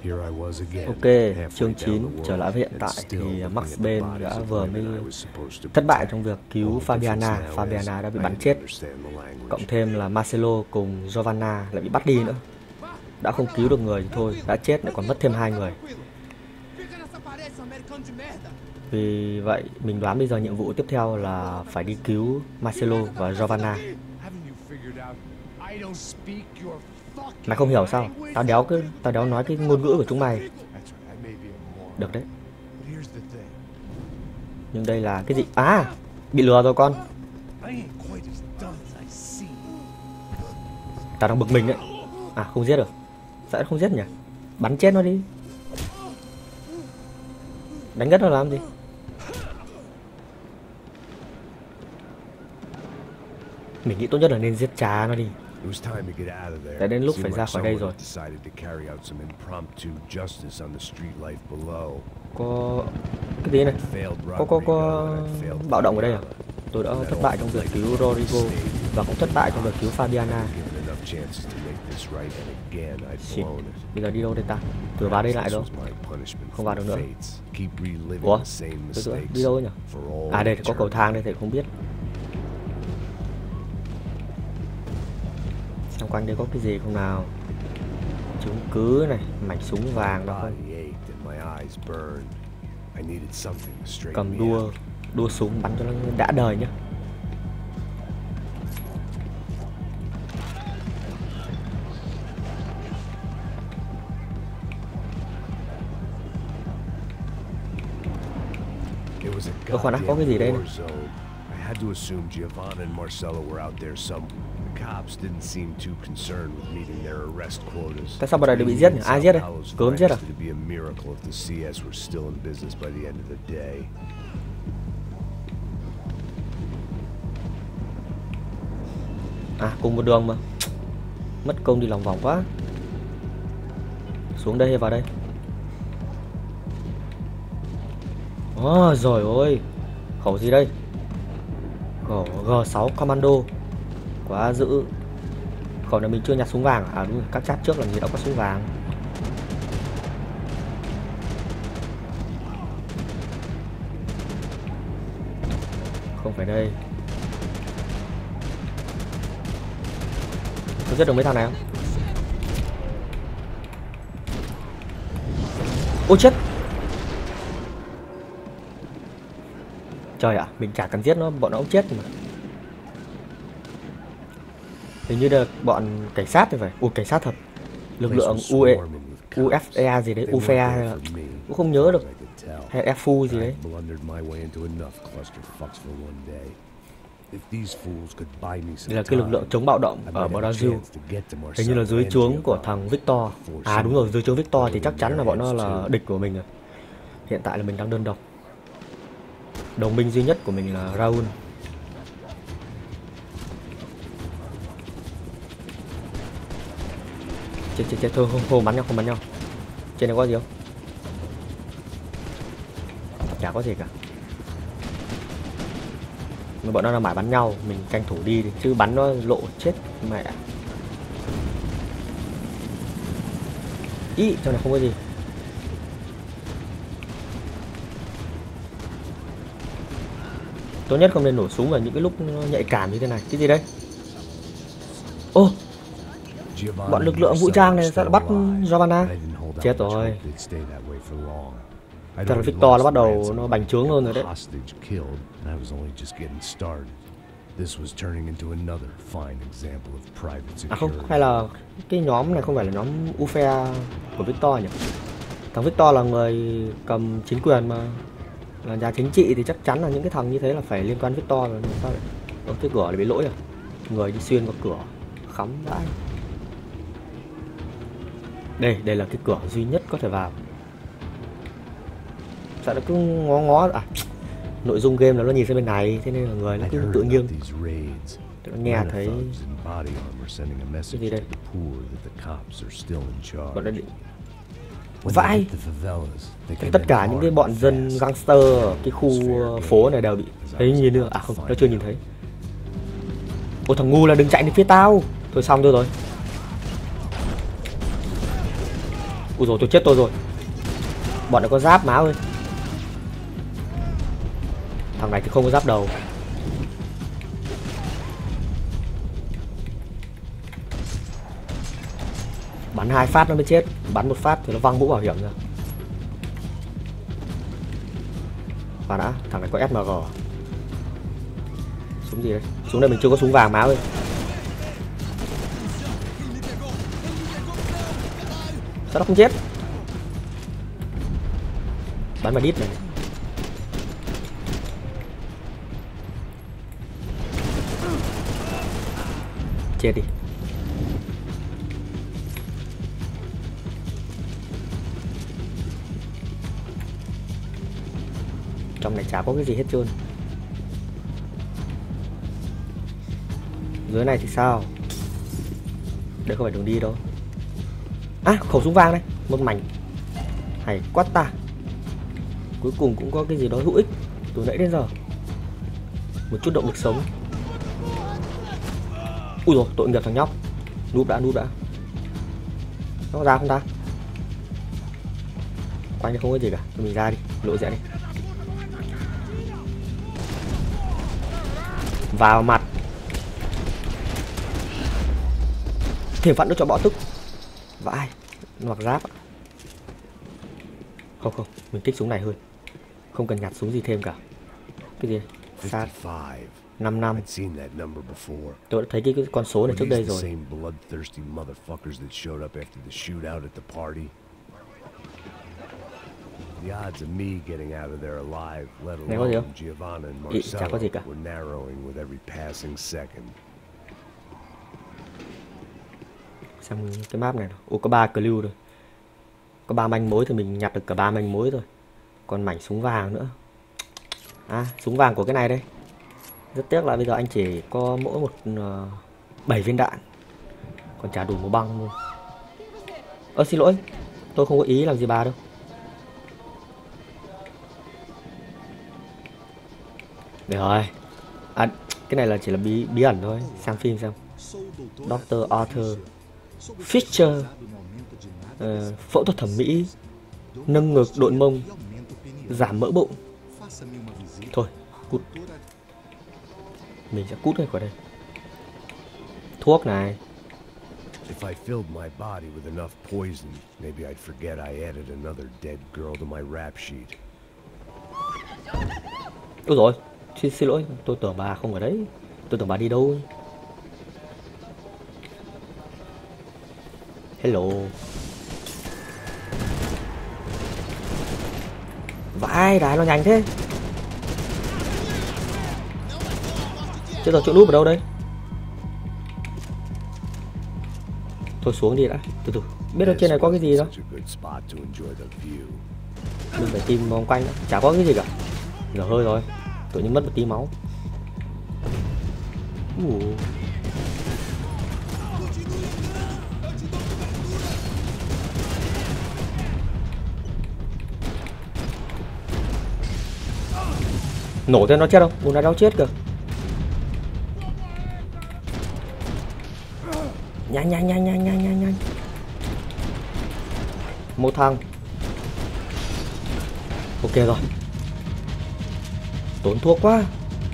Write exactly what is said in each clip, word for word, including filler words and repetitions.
Ok, chương chín trở lại với hiện tại thì Max Payne đã vừa mới thất bại trong việc cứu Fabiana. Fabiana đã bị bắn chết. Cộng thêm là Marcelo cùng Giovanna lại bị bắt đi nữa. Đã không cứu được người thì thôi, đã chết lại còn mất thêm hai người. Vì vậy mình đoán bây giờ nhiệm vụ tiếp theo là phải đi cứu Marcelo và Giovanna. Mày không hiểu sao? Tao đéo cứ tao đéo nói cái ngôn ngữ của chúng mày. Được đấy. Nhưng đây là cái gì? À, bị lừa rồi con. Tao đang bực mình đấy. À, không giết được. Sao không giết nhỉ? Bắn chết nó đi. Đánh ngất nó làm gì? Mình nghĩ tốt nhất là nên giết cha nó đi. Đã đến lúc phải ra khỏi đây rồi. Có cái gì này? Có có có bạo động ở đây à? Tôi đã thất bại trong việc cứu Rodrigo và cũng thất bại trong việc cứu Fabiana. Shit. Bây giờ đi đâu đây ta? Thử vào đây lại đâu? Không vào được nữa. Ủa? Từ từ, đi đâu nhỉ? À đây có cầu thang đây thì không biết. Xung quanh đây có cái gì không nào? Chứng cứ này, mảnh súng vàng đó không? Cầm đua, đua súng bắn cho nó đã đời nhá. Ơ khoan đã, có cái gì đây này? Tại sao bọn này đều bị giết nhỉ? Ai giết đây? Cớm giết à? À, cùng một đường mà. Mất công đi lòng vòng quá. Xuống đây hay vào đây? Ồ, rồi ôi. Khẩu gì đây? Khẩu G sáu Commando. Quá dữ. Khẩu này mình chưa nhặt súng vàng. À đúng rồi, các chat trước là gì đã có súng vàng. Không phải đây. Có giết được mấy thằng này không? Ôi chết. Trời ạ, à, mình chả cần giết nó, bọn nó cũng chết mà. Hình như là bọn cảnh sát thì phải. Ủa cảnh sát thật. Lực lượng U E, u ép e gì đấy, u ép e hay là cũng không nhớ được. Hay ép ép u gì đấy. Đây là cái lực lượng chống bạo động ở Brazil. Hình như là dưới trướng của thằng Victor. À đúng rồi, dưới trướng Victor thì chắc chắn là bọn nó là địch của mình rồi. Hiện tại là mình đang đơn độc. Đồng minh duy nhất của mình là Raul. Chết chết chết thôi, không, không bắn nhau, không bắn nhau. Trên này có gì không? Chả có gì cả. Nhưng bọn nó đang mãi bắn nhau, mình tranh thủ đi, đi chứ bắn nó lộ chết mẹ. Ý, trong này không có gì. Tốt nhất không nên nổ súng vào những cái lúc nhạy cảm như thế này. Cái gì đây? Ô, bọn lực lượng vũ trang này sao bắt Giovanna? Chết rồi. Thật là Victor nó bắt đầu nó bành trướng hơn rồi đấy. À không, hay là cái nhóm này không phải là nhóm u ép e của Victor nhỉ? Thằng Victor là người cầm chính quyền mà, là nhà chính trị thì chắc chắn là những cái thằng như thế là phải liên quan Victor rồi. Sao lại? Ở cái cửa này bị lỗi à? Người đi xuyên qua cửa, khắm vãi. Đây, đây là cái cửa duy nhất có thể vào. Sao nó cứ ngó ngó à? Nội dung game là nó nhìn sang bên này, thế nên là người nó cứ tự nhiên. Tôi nghe thấy cái gì đây? Bọn nó định vãi. Tất cả những cái bọn dân gangster ở cái khu phố này đều bị thấy nhìn nữa. À không, nó chưa nhìn thấy. Ôi thằng ngu là đừng chạy đến phía tao. Thôi xong rồi rồi. Ui rồi tôi chết tôi rồi. Bọn nó có giáp má ơi. Thằng này thì không có giáp đầu. Bắn hai phát nó mới chết, bắn một phát thì nó văng mũ bảo hiểm ra. Và đã, thằng này có ét em giê. Súng gì đấy? Súng này mình chưa có súng vàng má ơi. Sao nó không chết? Bắn vào đít này. Chết đi. Trong này chả có cái gì hết trơn. Dưới này thì sao? Đây không phải đường đi đâu. À, khẩu súng vàng này, một mảnh. Hay quá ta. Cuối cùng cũng có cái gì đó hữu ích từ nãy đến giờ. Một chút động lực sống. Ui rồi, tội nghiệp thằng nhóc. Núp đã, núp đã. Nó ra không ta? Quanh đây không có gì cả, thôi mình ra đi, lộ diện đi. Vào mặt. Thiểm phận nó cho bọ tức. Vãi, nó mặc giáp. Không không, mình thích súng này hơn. Không cần nhặt súng gì thêm cả. Cái gì này? Sát năm năm. Tôi đã thấy cái, cái con số này trước đây rồi. Này có gì không? Ý, chả có gì cả. Xem cái map này. Ủa có ba clue rồi. Có ba manh mối thì mình nhặt được cả ba manh mối rồi. Còn mảnh súng vàng nữa. À, súng vàng của cái này đây. Rất tiếc là bây giờ anh chỉ có mỗi một uh, bảy viên đạn. Còn chả đủ một băng luôn. Ơ xin lỗi, tôi không có ý làm gì bà đâu. Được rồi. À, cái này là chỉ là bí, bí ẩn thôi. Xem phim xem. doctor Arthur Fisher, uh, phẫu thuật thẩm mỹ, nâng ngực độn mông, giảm mỡ bụng. Thôi, cút. Mình sẽ cút ngay khỏi đây. Thuốc này. If I filled my body with enough poison, maybe I'd forget I added another dead girl to my rap sheet. Ôi rồi, xin, xin lỗi, tôi tưởng bà không ở đấy. Tôi tưởng bà đi đâu. Hello. Vãi, đá nó nhanh thế. Chết rồi, chỗ núp ở đâu đây? Thôi xuống đi đã, từ từ. Biết đâu trên này có cái gì đâu. Mình phải tìm vòng quanh đó. Chả có cái gì cả. Giờ hơi rồi. Tự nhiên mất một tí máu. uh. Nổ tên nó chết không? Bùn này đâu chết kìa. Nhanh nhanh nhanh nhanh nhanh nhanh nhanh. Một thằng. Ok rồi. Tốn thuốc quá.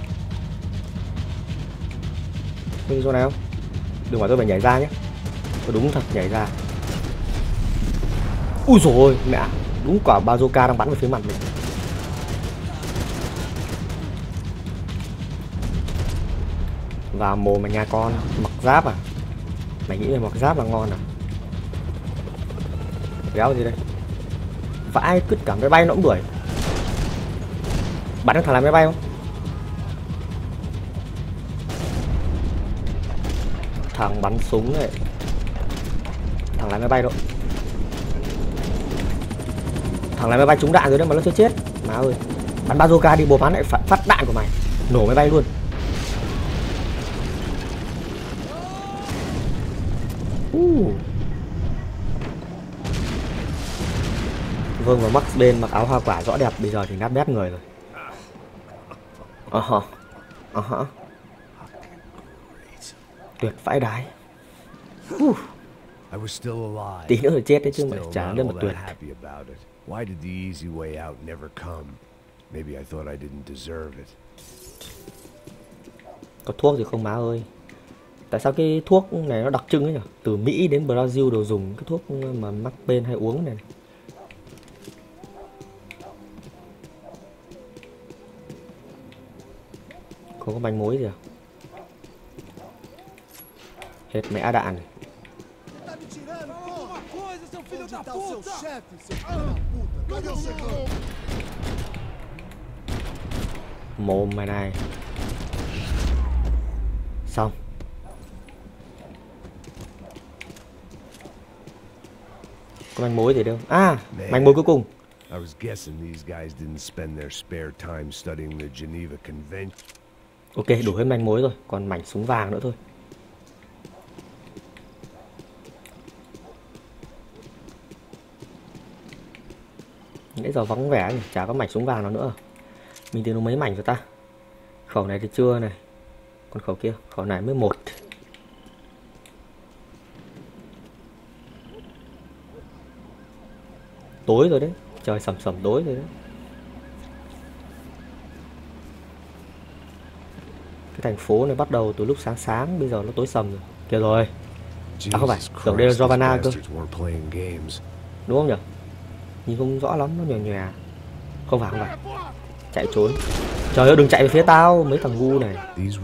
Cái chỗ này không? Đừng bảo tôi phải nhảy ra nhé. Tôi đúng thật nhảy ra. Ui dồi ôi, mẹ. Đúng quả bazooka đang bắn về phía mặt mình. Vào mồm mày nha con. Mặc giáp à? Mày nghĩ là mặc giáp là ngon à? Đéo gì đây? Vãi, cứt cả máy bay nó cũng đuổi. Bắn thằng làm máy bay không? Thằng bắn súng này. Thằng lái máy bay đâu? Thằng lái máy bay trúng đạn rồi đấy mà nó chưa chết. Má ơi. Bắn bazooka đi, bố bắn lại phát, phát đạn của mày. Nổ máy bay luôn. Uh. Vương và Max bên mặc áo hoa quả rõ đẹp, bây giờ thì nát bét người rồi. Ờ hả. Ờ hả. Tuyệt vãi đái. Uh. I was still alive. Tí nữa rồi chết đấy chứ mà Still chả not lên all một that tuyệt. happy about it. Why did the easy way out never come? Maybe I thought I didn't deserve it. Có thuốc gì không má ơi? Tại sao cái thuốc này nó đặc trưng ấy nhỉ? Từ Mỹ đến Brazil đều dùng cái thuốc mà mắc bên hay uống này. Không có manh mối gì à? Hết mẹ đạn này. Mồm mày này. Xong. Có manh mối gì đâu. À, manh mối cuối cùng. I was guessing these guys didn't spend their spare time studying the Geneva Convention. Ok, đủ hết manh mối rồi, còn mảnh súng vàng nữa thôi. Nãy giờ vắng vẻ nhỉ, chả có mảnh súng vàng nào nữa. Mình tìm được mấy mảnh rồi ta? Khẩu này thì chưa này. Còn khẩu kia, khẩu này mới một. Tối rồi đấy, trời sầm sầm tối rồi đấy. Cái thành phố này bắt đầu từ lúc sáng sáng, bây giờ nó tối sầm rồi. Kìa rồi. À không phải, tưởng đây là Giovanna cơ. Đúng không nhỉ? Nhìn không rõ lắm, nó nhòe nhòe. Không phải, không phải. Chạy trốn. Trời ơi, đừng chạy về phía tao, mấy thằng ngu này.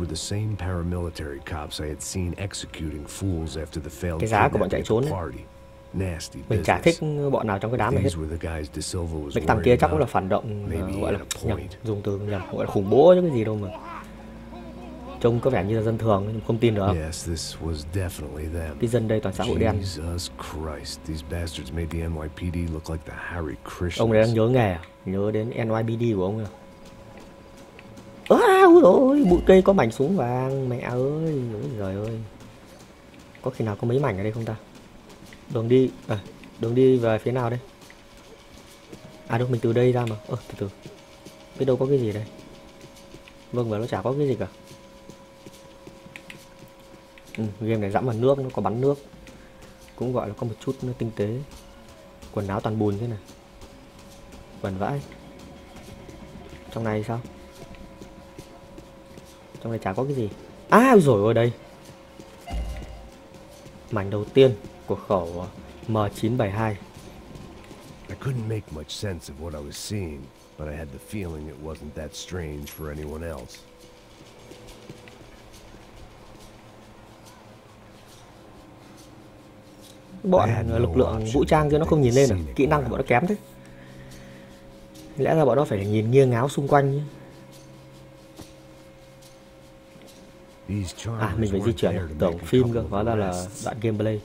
Cái giá của bọn chạy trốn đấy. Mình chả thích bọn nào trong cái đám này hết. Mấy thằng kia chắc cũng là phản động, uh, gọi là nhầm, dùng từ nhầm, gọi là khủng bố chứ cái gì đâu mà. Trông có vẻ như là dân thường, nhưng không tin được. Cái dân đây toàn xã hội đen. Ông ấy đang nhớ nghề à? Nhớ đến en i pê đê của ông à? À, úi dồi, bụi cây có mảnh súng vàng, mẹ ơi, ôi giời ơi. Có khi nào có mấy mảnh ở đây không ta? Đường đi, à, đường đi về phía nào đây? À đâu, mình từ đây ra mà. Ơ, từ từ. Biết đâu có cái gì đây. Vâng, và nó chả có cái gì cả. Ừ, game này dẫm vào nước, nó có bắn nước. Cũng gọi là có một chút tinh tế. Quần áo toàn bùn thế này. Bẩn vãi. Trong này sao? Trong này chả có cái gì. À, rồi ôi đây. Mảnh đầu tiên của khẩu M chín bảy hai. I couldn't make much sense of what I was seeing, but I had the feeling it wasn't that strange for anyone else. Bọn lực lượng vũ trang kia nó không nhìn lên à? Kỹ năng của bọn nó kém thế. Lẽ ra bọn nó phải nhìn nghiêng ngáo xung quanh nhé. À, mình phải di chuyển, tưởng phim cơ, hóa ra là đoạn gameplay.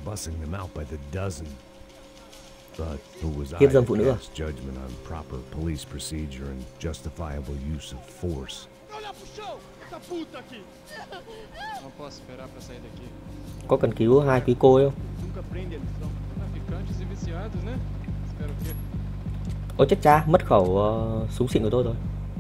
Hiếp dâm phụ nữ à? Có cần cứu hai quý cô không? Ôi chết cha, mất khẩu uh, súng xịn của tôi rồi.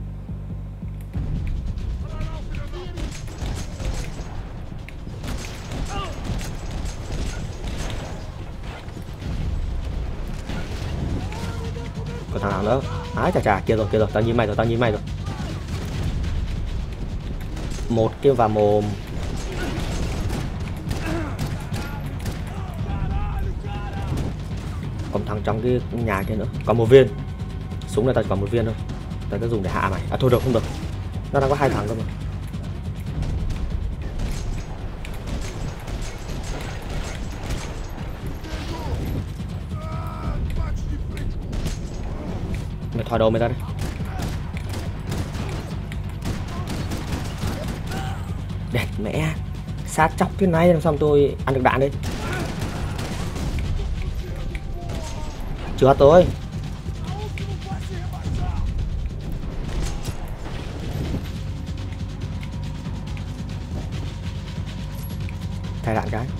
Còn thằng nào nữa? Ái chà chà, kia rồi, kia rồi, tao nhìn mày rồi, tao nhìn mày rồi. Một kia vào mồm. Còn thằng trong cái nhà kia nữa, còn một viên. Súng này tao chỉ còn một viên thôi. Tao sẽ dùng để hạ mày. À thôi được, không được. Nó đang có hai thằng cơ mà. Mày thò đầu mày ra đây. Đẹp mẹ. Sát chóc thế này làm sao tôi ăn được đạn đây. Chưa tôi. Thay đạn cái.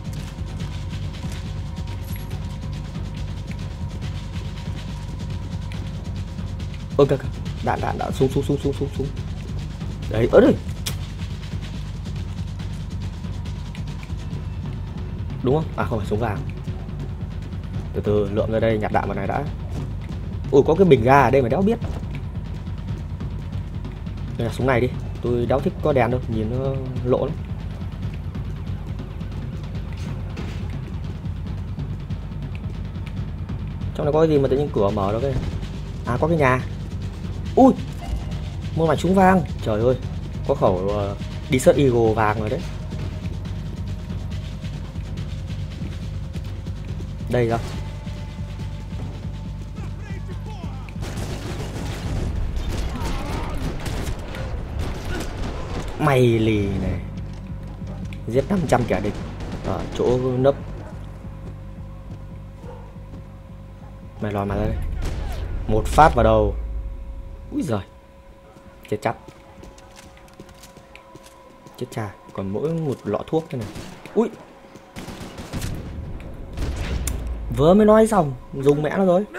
Ôi kìa, đạn đạn đạn xuống xuống xuống xuống xuống xuống. Đấy, ớt ơi. đúng không? À không phải súng vàng. Từ từ lượm ra đây, nhặt đạn vào này đã. Ủa có cái bình ga ở đây mà đéo biết. Đây là súng này đi, tôi đéo thích có đèn đâu, nhìn nó lộ lắm. Trong này có cái gì mà tự nhiên cửa mở đó cái này. À có cái nhà. Ui, một mảnh súng vàng, trời ơi, có khẩu uh, Desert Eagle vàng rồi đấy. Đây ra. Mày lì này. Giết năm trăm kẻ địch ở chỗ nấp. Mày lòi mà đây. Một phát vào đầu. Úi giời. Chết chắc. Chết cha. Còn mỗi một lọ thuốc thế này. Ui. Vừa mới nói xong, dùng mẹ nó rồi.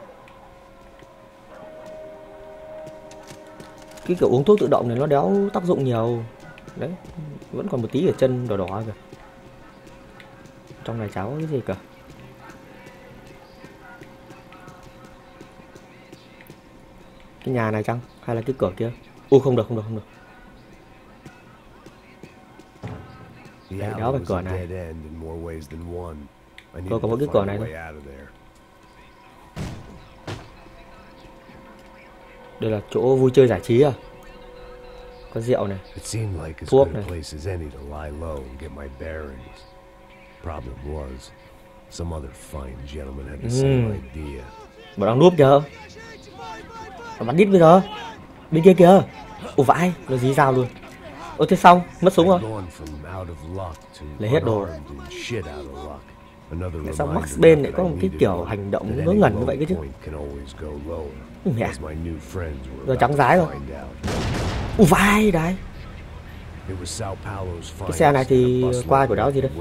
Cái kiểu uống thuốc tự động này nó đéo tác dụng nhiều. Đấy, vẫn còn một tí ở chân đỏ đỏ kìa. Trong này cháu cái gì cả. Cái nhà này chăng? Hay là cái cửa kia? Ui không được, không được, không được. Đấy, đéo phải cửa này. Tôi có một cái cửa này thôi. Đây là chỗ vui chơi giải trí à? Có rượu này, thuốc này. Uhm. Bọn đang núp kìa. Bắn đít bây giờ. Bên kia kìa. Ủa vãi, nó dí dao luôn. Ơ thế xong, mất súng rồi. Lấy hết đồ. Tại sao Max Payne lại có một cái kiểu hành động ngớ ngẩn như vậy cơ chứ? Mẹ. Giờ trắng rái rồi. Ủa vai đấy. Cái xe này thì qua của đó gì đây?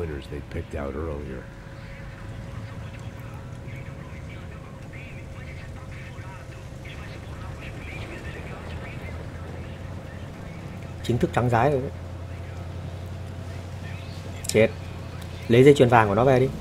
Chính thức trắng rái rồi đấy. Chết. Lấy dây chuyền vàng của nó về đi.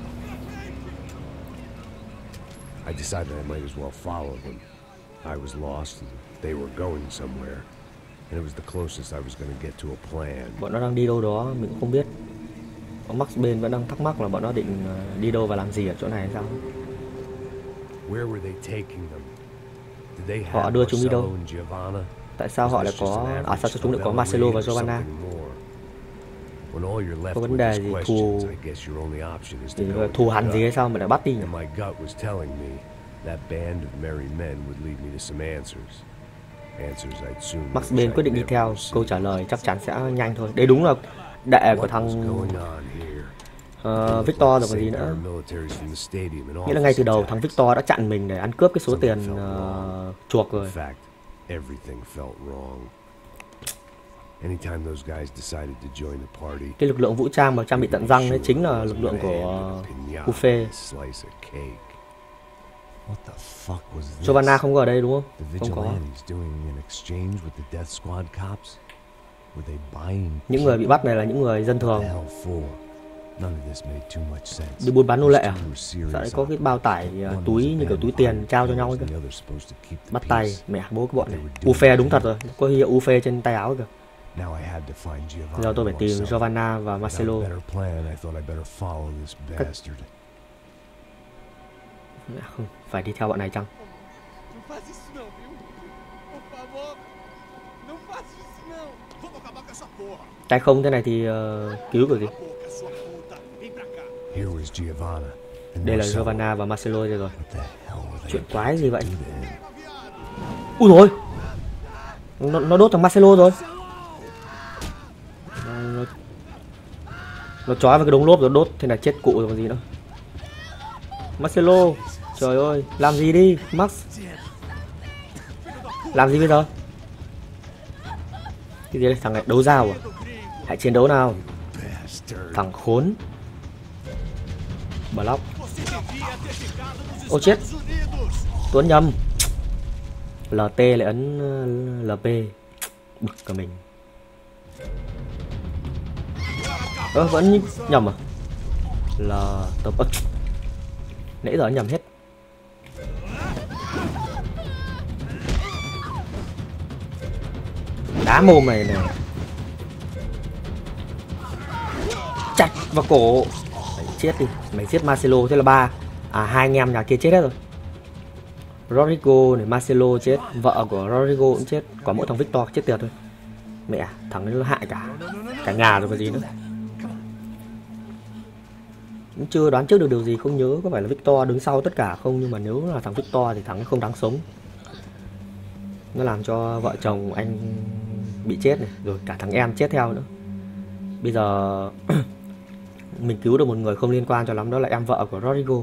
I decided I might as well follow them. I was lost and they were going somewhere. And it was the closest I was going to get to a plan. Bọn nó đang đi đâu đó mình cũng không biết. Ông Max Payne vẫn đang thắc mắc là bọn nó định đi đâu và làm gì ở chỗ này hay sao? Where were they taking them? Did they Họ have đưa chúng đi đâu? Marcello and Giovanna? Tại sao họ lại có à sao chúng lại có Marcello và Giovanna? Có vấn đề gì thù thì thù hằn gì hay sao mà lại bắt đi nhỉ? Max Payne quyết định đi theo, câu trả lời chắc chắn sẽ nhanh thôi. Đây đúng là đệ của thằng uh, Victor rồi còn gì nữa. Nghĩa là ngay từ đầu thằng Victor đã chặn mình để ăn cướp cái số tiền uh, chuộc rồi. Cái lực lượng vũ trang mà trang bị tận răng đấy chính là lực lượng của uh, Ufe. Giovanna không có ở đây đúng không? Không có. Những người bị bắt này là những người dân thường. Đi buôn bán nô lệ à? Sao lại có cái bao tải uh, túi như kiểu túi tiền trao cho nhau ấy kìa. Bắt tay, mẹ bố cái bọn này. Ufe đúng thật rồi, có hiệu Ufe trên tay áo kìa. Giờ tôi phải tìm Giovanna và Marcello. Cách... Không, phải đi theo bọn này chăng? Tay không thế này thì uh, cứu được gì? Đây là Giovanna và Marcello đây rồi. Chuyện quái gì vậy? Ui rồi, nó, nó đốt thằng Marcello rồi. Nó, nó trói vào cái đống lốp rồi đốt, thế là chết cụ rồi còn gì nữa. Marcello, trời ơi, làm gì đi, Max? Làm gì bây giờ? Cái gì đây, thằng này đấu dao à? Hãy chiến đấu nào. Thằng khốn. Block. Ô chết. Tuấn nhầm. lờ tê lại ấn lờ pê. Bực cả mình. Ơ, vẫn nhầm à? L tập ức. Nãy giờ nhầm hết. Đá mồm này này. Chặt vào cổ. Mày chết đi, mày giết Marcelo thế là ba. À hai anh em nhà kia chết hết rồi. Rodrigo này, Marcelo chết, vợ của Rodrigo cũng chết, có mỗi thằng Victor chết tiệt thôi. Mẹ, thằng ấy nó hại cả cả nhà rồi còn gì nữa. Cũng chưa đoán trước được điều gì, không nhớ có phải là Victor đứng sau tất cả không, nhưng mà nếu là thằng Victor thì thằng ấy không đáng sống. Nó làm cho vợ chồng anh bị chết này, rồi cả thằng em chết theo nữa. Bây giờ mình cứu được một người không liên quan cho lắm, đó là em vợ của Rodrigo.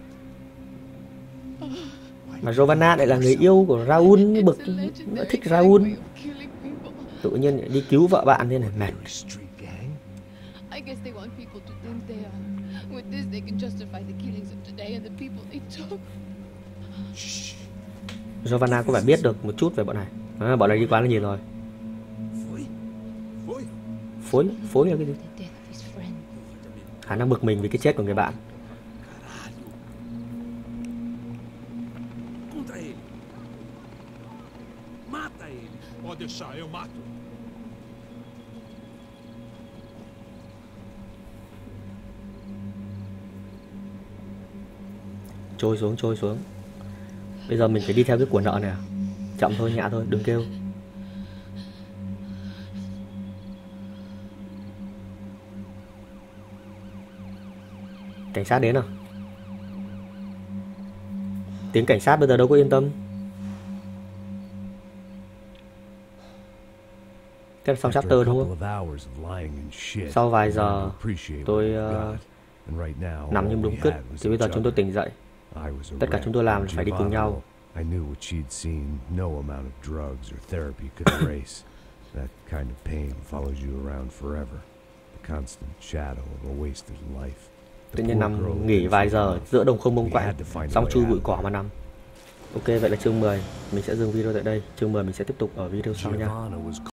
Mà Giovanna lại là người yêu của Raul, bực, nó thích Raul. Tự nhiên đi cứu vợ bạn thế này, mệt. Giovanna có phải biết được một chút về bọn này. À, bọn này đi qua là gì rồi. Phối, phối là cái gì? Khả năng bực mình vì cái chết của người bạn. Trôi xuống, trôi xuống. Bây giờ mình phải đi theo cái của nợ này à? Chậm thôi, nhã thôi, đừng kêu. Cảnh sát đến à? Tiếng cảnh sát bây giờ đâu có yên tâm. Thế là xong chapter đúng không? Sau vài giờ tôi uh, nằm như đúng cứt, thì bây giờ chúng tôi tỉnh dậy. Tất cả chúng tôi làm phải đi cùng nhau. I knew what she'd seen, no amount of drugs or therapy could erase. That kind of pain follows you around forever. The constant shadow of a wasted life. Tự nhiên nằm nghỉ vài giờ giữa đồng không bông quạnh, xong chui bụi cỏ mà nằm. Ok, vậy là chương mười. Mình sẽ dừng video tại đây. Chương mười mình sẽ tiếp tục ở video sau nha.